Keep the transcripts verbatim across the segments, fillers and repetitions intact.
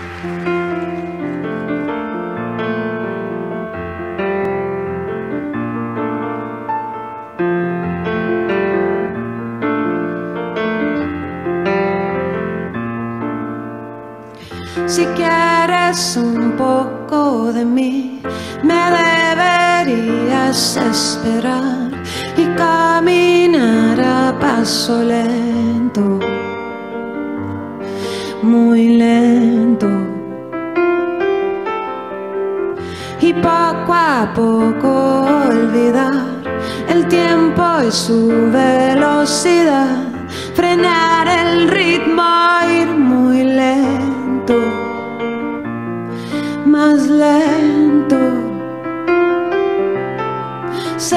Si quieres un poco de mí, me deberías esperar y caminar a paso lento, muy lento, y poco a poco olvidar el tiempo y su velocidad, frenar el ritmo, ir muy lento, más lento, ser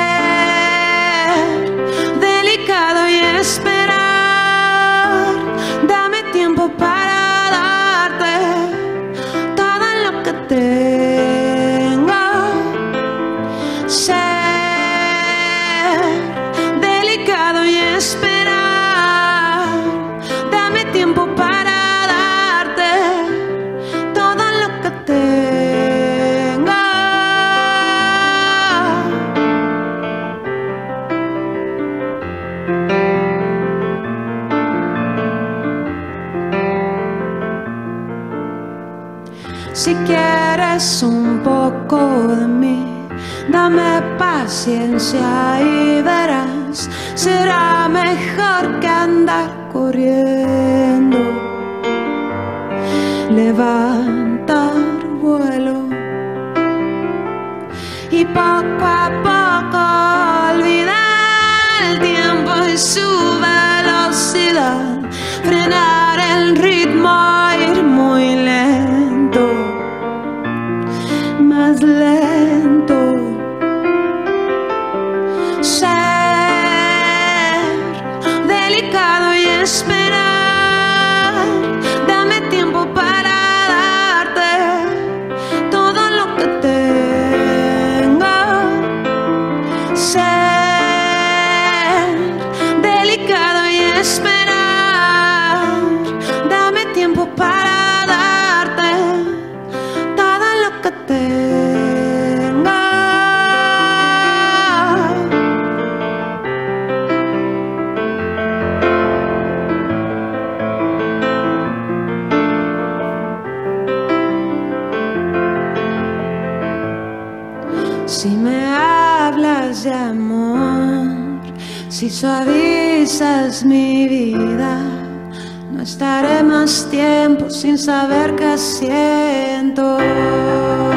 delicado y esperar. Dame tiempo para darte todo lo que tengo. Ser delicado y esperar. Dame tiempo para Si quieres un poco de mí, dame paciencia y verás, será mejor que andar corriendo. Levantar vuelo y poco a poco olvidar el tiempo y su velocidad, frenar el ritmo, ir muy lento, más lento, ser delicado y esperar. Dame tiempo para darte todo lo que tengo. Ser delicado y esperar. Dame tiempo para darte todo lo que tengo. Si me hablas de amor, si suavizas mi vida, no estaré más tiempo sin saber qué siento.